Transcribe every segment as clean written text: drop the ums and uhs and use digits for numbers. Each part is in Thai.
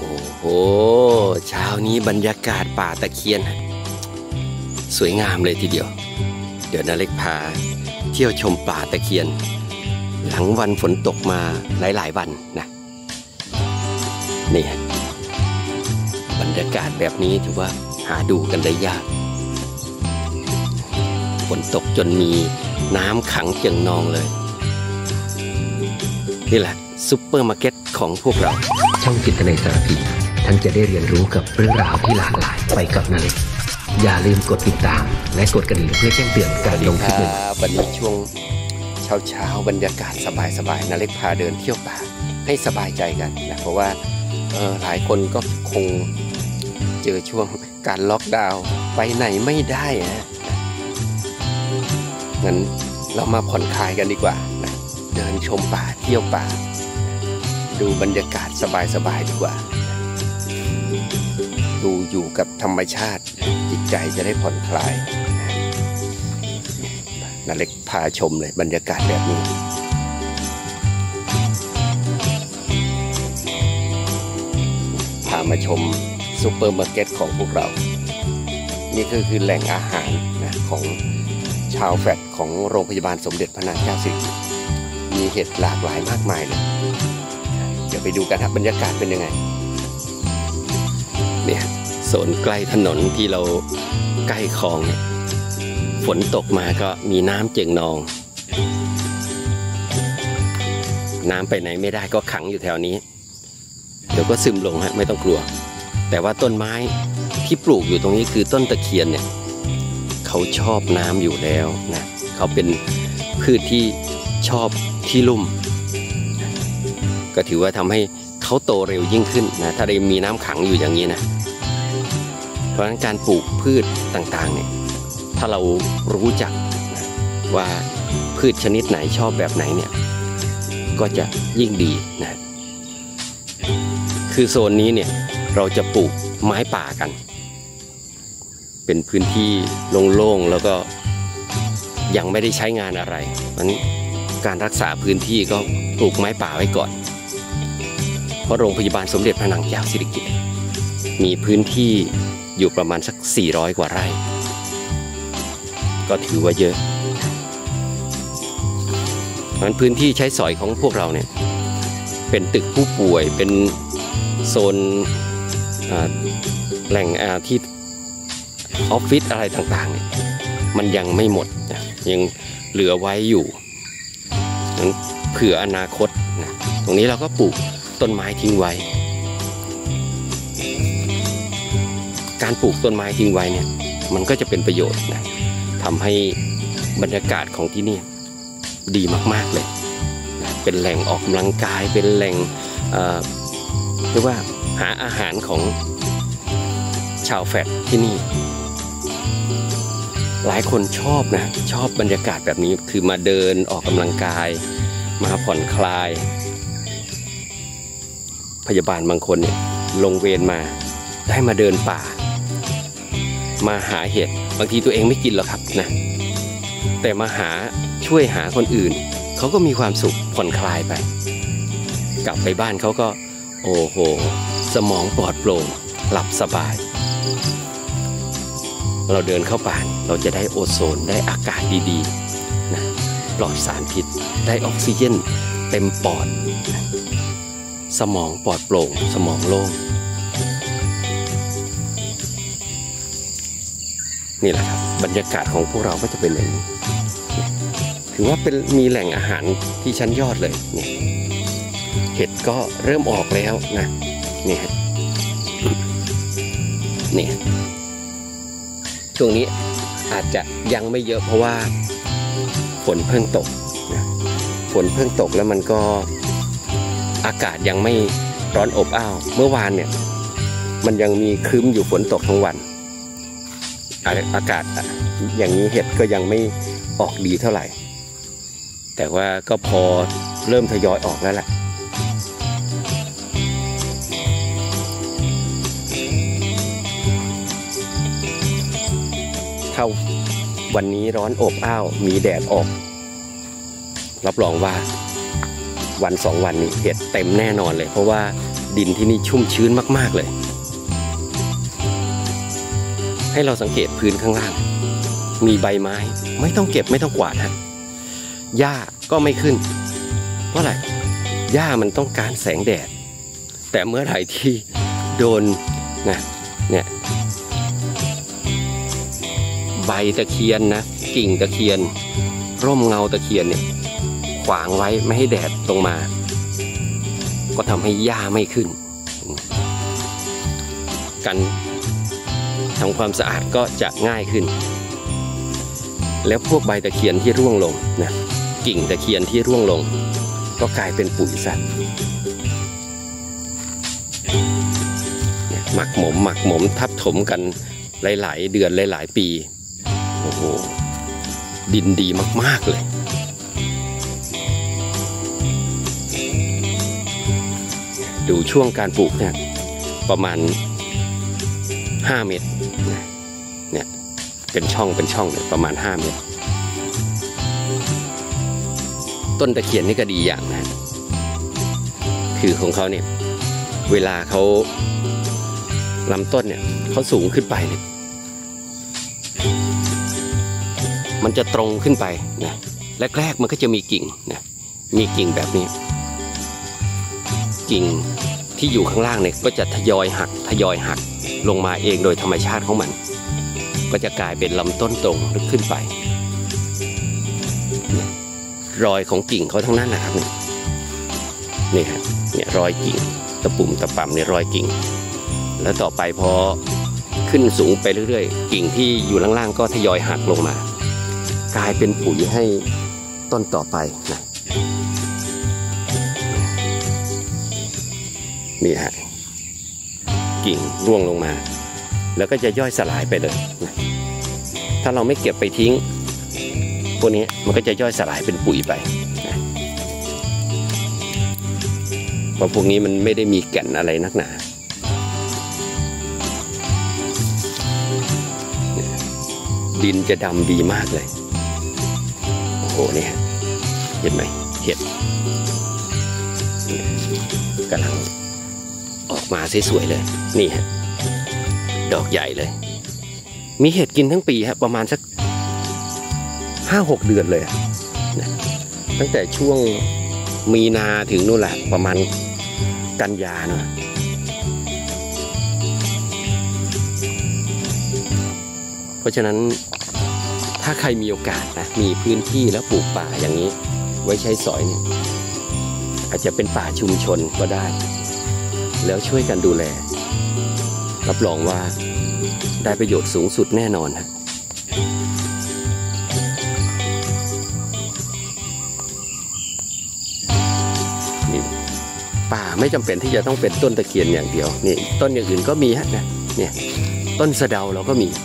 โหเช้านี้บรรยากาศป่าตะเคียนสวยงามเลยทีเดียวเดี๋ยวนาเล็กพาเที่ยวชมป่าตะเคียนหลังวันฝนตกมาหลายวันนะนี่บรรยากาศแบบนี้ถือว่าหาดูกันได้ยากฝนตกจนมีน้ำขังเจิ่งนองเลยนี่แหละซุปเปอร์มาร์เก็ตของพวกเราช่องจิตในสารพีท่านจะได้เรียนรู้กับเรื่องราวที่หลากหลายไปกับนาเล็กอย่าลืมกดติดตามและกดกระดิ่งเพื่อแจ้งเตือนการลงคลิปใหม่วันนี้ช่วงเช้าบรรยากาศสบายนาเล็กพาเดินเที่ยวป่าให้สบายใจกันนะเพราะว่าหลายคนก็คงเจอช่วงการล็อกดาวน์ไปไหนไม่ได้นะงั้นเรามาผ่อนคลายกันดีกว่านะเดินชมป่าเที่ยวป่าดูบรรยากาศสบายดีกว่าดูอยู่กับธรรมชาติจิตใจจะได้ผ่อนคลายนาเล็กพาชมเลยบรรยากาศแบบนี้พามาชมซุปเปอร์มาร์เก็ตของพวกเรานี่คือแหล่งอาหารนะของชาวแฟลตของโรงพยาบาลสมเด็จพระนางเจ้าสิริกิติ์มีเห็ดหลากหลายมากมายเลยเดี๋ยวไปดูกันครับบรรยากาศเป็นยังไงเนี่ยโซนใกล้ถนนที่เราใกล้คลองเนี่ยฝนตกมาก็มีน้ำเจิ่งนองน้ำไปไหนไม่ได้ก็ขังอยู่แถวนี้เดี๋ยวก็ซึมลงฮะไม่ต้องกลัวแต่ว่าต้นไม้ที่ปลูกอยู่ตรงนี้คือต้นตะเคียนเนี่ยเขาชอบน้ำอยู่แล้วนะเขาเป็นพืชที่ชอบที่ลุ่มก็ถือว่าทำให้เขาโตเร็วยิ่งขึ้นนะถ้าได้มีน้ำขังอยู่อย่างนี้นะเพราะฉะนั้นการปลูกพืชต่างๆเนี่ยถ้าเรารู้จักนะว่าพืชชนิดไหนชอบแบบไหนเนี่ยก็จะยิ่งดีนะคือโซนนี้เนี่ยเราจะปลูกไม้ป่ากันเป็นพื้นที่โล่งๆแล้วก็ยังไม่ได้ใช้งานอะไรมันการรักษาพื้นที่ก็ปลูกไม้ป่าไว้ก่อนเพราะโรงพยาบาลสมเด็จพระนางเจ้าสิริกิติ์มีพื้นที่อยู่ประมาณสัก400 กว่าไร่ก็ถือว่าเยอะมันพื้นที่ใช้สอยของพวกเราเนี่ยเป็นตึกผู้ป่วยเป็นโซนแหล่งที่ออฟฟิศอะไรต่างๆเนี่ยมันยังไม่หมดนะยังเหลือไว้อยู่นั้นเผื่ออนาคตนะตรงนี้เราก็ปลูกต้นไม้ทิ้งไว้การปลูกต้นไม้ทิ้งไว้เนี่ยมันก็จะเป็นประโยชน์นะทำให้บรรยากาศของที่นี่ดีมากๆเลยนะเป็นแหล่งออกกำลังกายเป็นแหล่งเรียกว่าหาอาหารของชาวแฟลตที่นี่หลายคนชอบนะชอบบรรยากาศแบบนี้คือมาเดินออกกำลังกายมาผ่อนคลายพยาบาลบางคนเนี่ยลงเวรมาได้มาเดินป่ามาหาเห็ดบางทีตัวเองไม่กินหรอกครับนะแต่มาช่วยหาคนอื่นเขาก็มีความสุขผ่อนคลายไปกลับไปบ้านเขาก็โอ้โหสมองปลอดโปร่งหลับสบายเราเดินเข้าป่าเราจะได้โอโซนได้อากาศดีๆนะปลอดสารพิษได้ออกซิเจนเต็มปอดนะสมองปลอดโปร่งสมองโล่งนี่แหละครับบรรยากาศของพวกเราก็จะเป็นอย่างนี้ถือว่าเป็นมีแหล่งอาหารที่ชั้นยอดเลยเนี่ยเห็ดก็เริ่มออกแล้วนะนี่นี่ช่วงนี้อาจจะยังไม่เยอะเพราะว่าฝนเพิ่งตกนะฝนเพิ่งตกแล้วมันก็อากาศยังไม่ร้อนอบอ้าวเมื่อวานเนี่ยมันยังมีครึ้มอยู่ฝนตกทั้งวันอากาศอย่างนี้เห็ดก็ยังไม่ออกดีเท่าไหร่แต่ว่าก็พอเริ่มทยอยออกแล้วแหละถ้าวันนี้ร้อนอบอ้าวมีแดดออกรับรองว่าวัน2 วันนี้เห็ดเต็มแน่นอนเลยเพราะว่าดินที่นี่ชุ่มชื้นมากๆเลยให้เราสังเกตพื้นข้างล่างมีใบไม้ไม่ต้องเก็บไม่ต้องกวาดฮะหญ้าก็ไม่ขึ้นเพราะอะไรหญ้ามันต้องการแสงแดดแต่เมื่อไหร่ที่โดนเนี่ยใบตะเคียนนะกิ่งตะเคียนร่มเงาตะเคียนเนี่ยขวางไว้ไม่ให้แดดลงมาก็ทำให้หญ้าไม่ขึ้นการทำความสะอาดก็จะง่ายขึ้นแล้วพวกใบตะเคียนที่ร่วงลงนะกิ่งตะเคียนที่ร่วงลงก็กลายเป็นปุ๋ยซะหมักหมมทับถมกันหลายๆเดือนหลายๆปีโอ้โหดินดีมากๆเลยดูช่วงการปลูกเนี่ยประมาณ5 เมตรเนี่ยเป็นช่องเนี่ยประมาณ5 เมตรต้นตะเคียนนี่ก็ดีอย่างนะคือของเขาเนี่ยเวลาเขาลำต้นเนี่ยเขาสูงขึ้นไปเนี่ยมันจะตรงขึ้นไปนะแรกๆมันก็จะมีกิ่งนะมีกิ่งแบบนี้กิ่งที่อยู่ข้างล่างเนี่ยก็จะทยอยหักลงมาเองโดยธรรมชาติของมันก็จะกลายเป็นลำต้นตรงขึ้นไปรอยของกิ่งเขาทั้งนั้นนะครับนี่ฮะเนี่ยรอยกิ่งตะปุ่มตะป่ำเนี่ยรอยกิ่งแล้วต่อไปพอขึ้นสูงไปเรื่อยๆกิ่งที่อยู่ล่างๆก็ทยอยหักลงมากลายเป็นปุ๋ยให้ต้นต่อไปนะนี่ฮะกิ่งร่วงลงมาแล้วก็จะย่อยสลายไปเลยนะถ้าเราไม่เก็บไปทิ้งพวกนี้มันก็จะย่อยสลายเป็นปุ๋ยไปนะเพราะพวกนี้มันไม่ได้มีแก่นอะไรนักหนาดินจะดำดีมากเลยโอ้โหนี่ฮะเห็นไหมเห็ดกำลังออกมาสวยๆเลยนี่ฮะดอกใหญ่เลยมีเห็ดกินทั้งปีฮะประมาณสัก5-6 เดือนเลยนะตั้งแต่ช่วงมีนาถึงนู่นแหละประมาณกันยาเนาะเพราะฉะนั้นถ้าใครมีโอกาสนะมีพื้นที่แล้วปลูกป่าอย่างนี้ไว้ใช้สอยเนี่ยอาจจะเป็นป่าชุมชนก็ได้แล้วช่วยกันดูแลรับรองว่าได้ประโยชน์สูงสุดแน่นอนฮะนี่ป่าไม่จำเป็นที่จะต้องเป็นต้นตะเคียนอย่างเดียวนี่ต้นอย่างอื่นก็มีฮะเนี่ยต้นสะเดาเราก็มี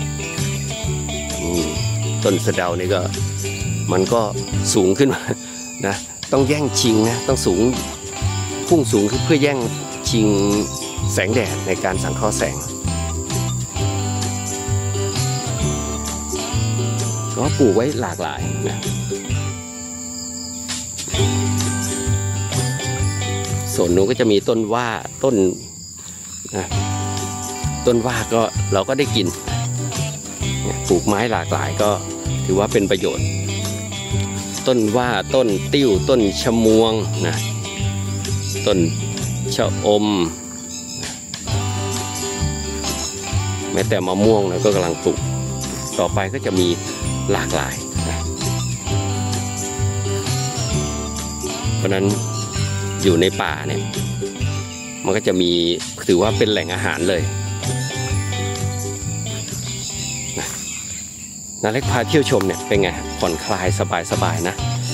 ต้นสะเดานี่ก็มันก็สูงขึ้นมานะต้องแย่งชิงนะต้องสูงพุ่งสูงขึ้นเพื่อแย่งชิงแสงแดดในการสังเคราะห์แสงก็ปลูกไว้หลากหลายนะส่วนนู้นก็จะมีต้นว่าต้นว่าก็เราก็ได้กินปลูกไม้หลากหลายก็ถือว่าเป็นประโยชน์ต้นว่าต้นติ้วต้นชะมวงนะต้นชะอมแม้แต่มะม่วงนะก็กำลังปลูกต่อไปก็จะมีหลากหลายนะเพราะนั้นอยู่ในป่าเนี่ยมันก็จะมีถือว่าเป็นแหล่งอาหารเลยนาเล็กพาเที่ยวชมเนี่ยเป็นไงผ่อนคลายสบายๆนะ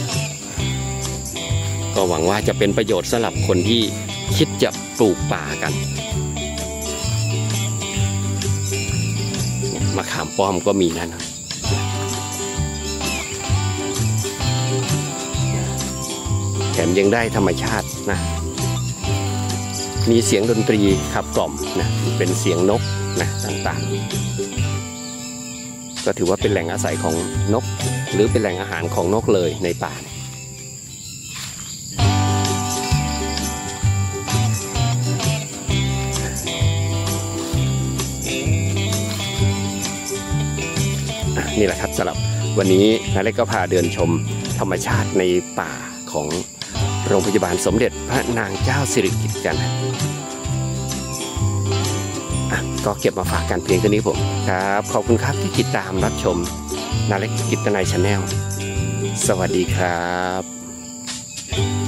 ก็หวังว่าจะเป็นประโยชน์สำหรับคนที่คิดจะปลูกป่ากันมะขามป้อมก็มีนะแถมยังได้ธรรมชาตินะมีเสียงดนตรีขับกล่อมนะเป็นเสียงนกนะต่างๆก็ถือว่าเป็นแหล่งอาศัยของนกหรือเป็นแหล่งอาหารของนกเลยในป่านี่แหละครับสำหรับวันนี้นาเล็กก็พาเดินชมธรรมชาติในป่าของโรงพยาบาลสมเด็จพระนางเจ้าสิริกิติ์กันก็เก็บมาฝากกันเพียงเท่านี้ผมครับขอบคุณครับที่ติดตามรับชมนาเล็กกิตนัยชาแนลสวัสดีครับ